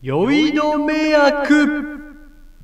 酔い止め薬。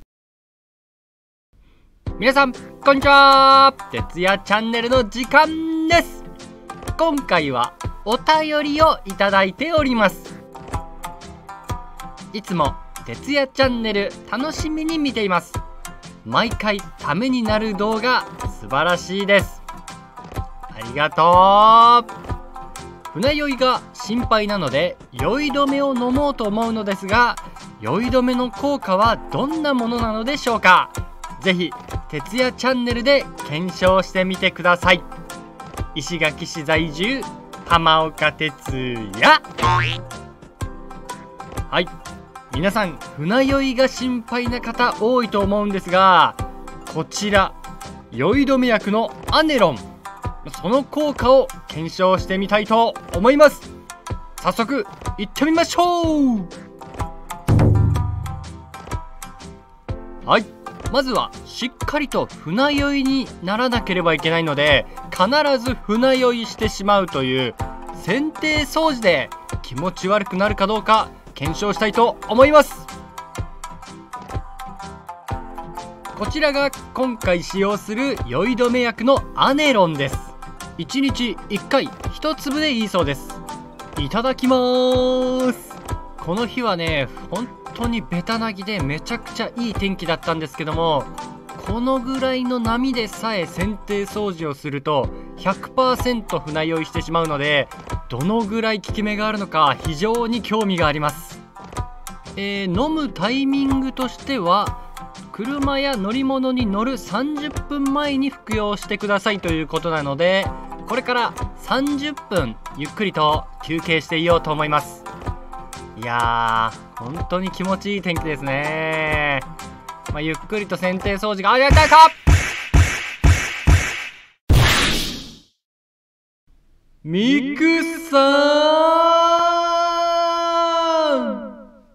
皆さんこんにちは。徹夜チャンネルの時間です。今回はお便りをいただいております。いつも徹夜チャンネル楽しみに見ています。毎回ためになる動画素晴らしいです。ありがとう。船酔いが心配なので酔い止めを飲もうと思うのですが、酔い止めの効果はどんなものなのでしょうか。ぜひ徹夜チャンネルで検証してみてください。石垣市在住浜岡哲也。はい、皆さん船酔いが心配な方多いと思うんですが、こちら酔い止め薬のアネロン、その効果を検証してみたいと思います。早速行ってみましょう。はい、まずはしっかりと船酔いにならなければいけないので、必ず船酔いしてしまうという剪定掃除で気持ち悪くなるかどうか検証したいと思います。こちらが今回使用する酔い止め薬のアネロンです。1日1回1粒でいいそうです。いただきます。この日はね、本当にベタなぎでめちゃくちゃいい天気だったんですけども、このぐらいの波でさえ剪定掃除をすると 100% 船酔いしてしまうので、どのぐらい効き目があるのか非常に興味があります。飲むタイミングとしては、車や乗り物に乗る30分前に服用してくださいということなので、これから30分ゆっくりと休憩していようと思います。いやー、本当に気持ちいい天気ですね。ゆっくりと剪定掃除がやったミクさん。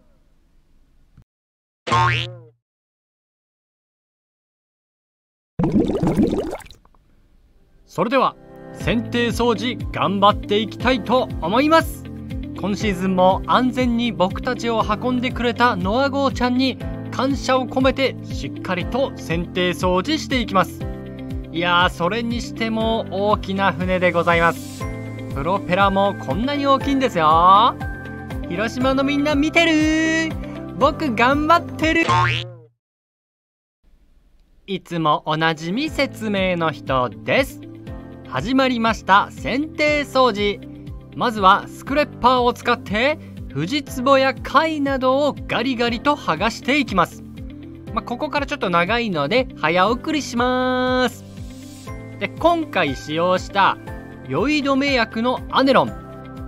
それでは剪定掃除頑張っていきたいと思います。今シーズンも安全に僕たちを運んでくれたノアゴーちゃんに感謝を込めてしっかりと剪定掃除していきます。いやー、それにしても大きな船でございます。プロペラもこんなに大きいんですよ。広島のみんな見てる？僕頑張ってる。いつもおなじみ説明の人です。始まりました剪定掃除。まずはスクレッパーを使ってフジツボや貝などをガリガリと剥がしていきます。ここからちょっと長いので早送りします。で、今回使用した酔い止め薬のアネロン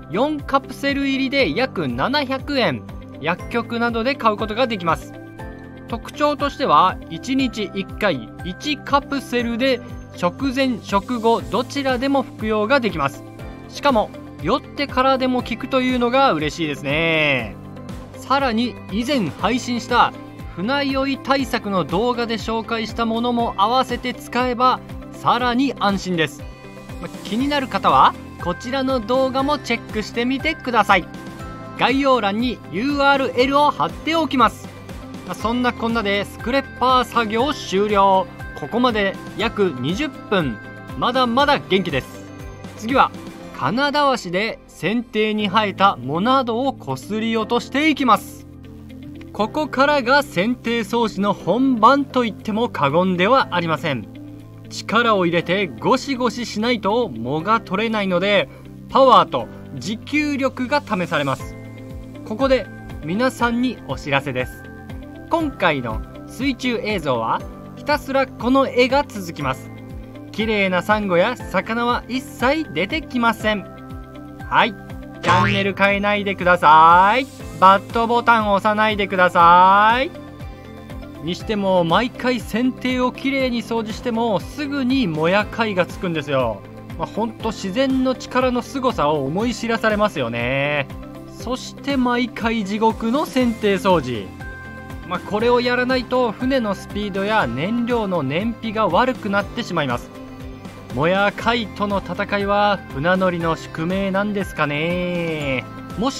4カプセル入りで約700円、薬局などで買うことができます。特徴としては1日1回1カプセルで食前食後どちらでも服用ができます。しかも酔ってからでも効くというのが嬉しいですね。さらに以前配信した船酔い対策の動画で紹介したものも合わせて使えばさらに安心です。気になる方はこちらの動画もチェックしてみてください。概要欄に URL を貼っておきます。そんなこんなでスクレッパー作業終了。ここまで約20分。まだまだ元気です。次は金だわしで剪定に生えた藻などをこすり落としていきます。ここからが剪定掃除の本番と言っても過言ではありません。力を入れてゴシゴシしないと藻が取れないので、パワーと持久力が試されます。ここで皆さんにお知らせです。今回の水中映像はひたすらこの絵が続きます。綺麗なサンゴや魚は一切出てきません。はい、チャンネル変えないでください。バッドボタンを押さないでください。にしても毎回剪定をきれいに掃除してもすぐに藻や貝がつくんですよ。ほんと自然の力の凄さを思い知らされますよね。そして毎回地獄の剪定掃除。これをやらないと船のスピードや燃料の燃費が悪くなってしまいます。藻や貝との戦いは船乗りの宿命なんですかね。もし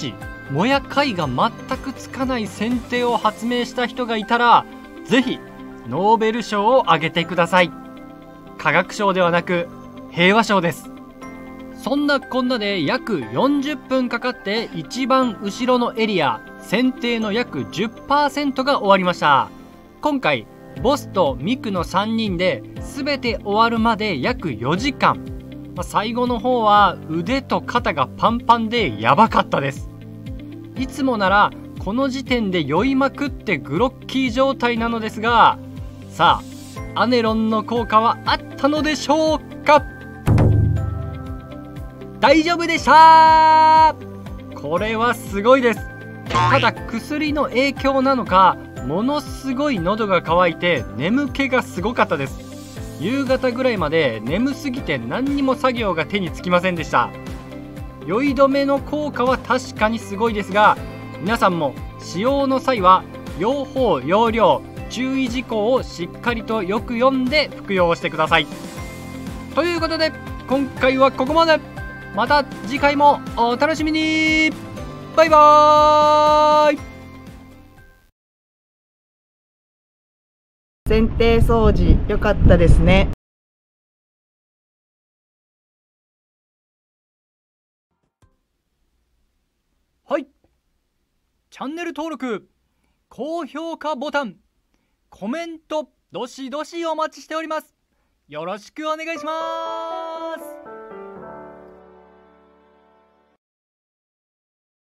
もや貝が全くつかない剪定を発明した人がいたら、ぜひノーベル賞をあげてください。科学賞ではなく平和賞です。そんなこんなで約40分かかって一番後ろのエリア、剪定の約 10% が終わりました。今回ボスとミクの3人で全て終わるまで約4時間。最後の方は腕と肩がパンパンでやばかったです。いつもならこの時点で酔いまくってグロッキー状態なのですが、さあアネロンの効果はあったのでしょうか。大丈夫でした。これはすごいです。ただ薬の影響なのか、ものすごい喉が渇いて眠気がすごかったです。夕方ぐらいまで眠すぎて何にも作業が手につきませんでした。酔い止めの効果は確かにすごいですが、皆さんも使用の際は用法用量注意事項をしっかりとよく読んで服用してください。ということで今回はここまで。また次回もお楽しみに。バイバーイ。 剪定掃除良かったですね。 はい、チャンネル登録、高評価ボタン、コメントどしどしお待ちしております。よろしくお願いします。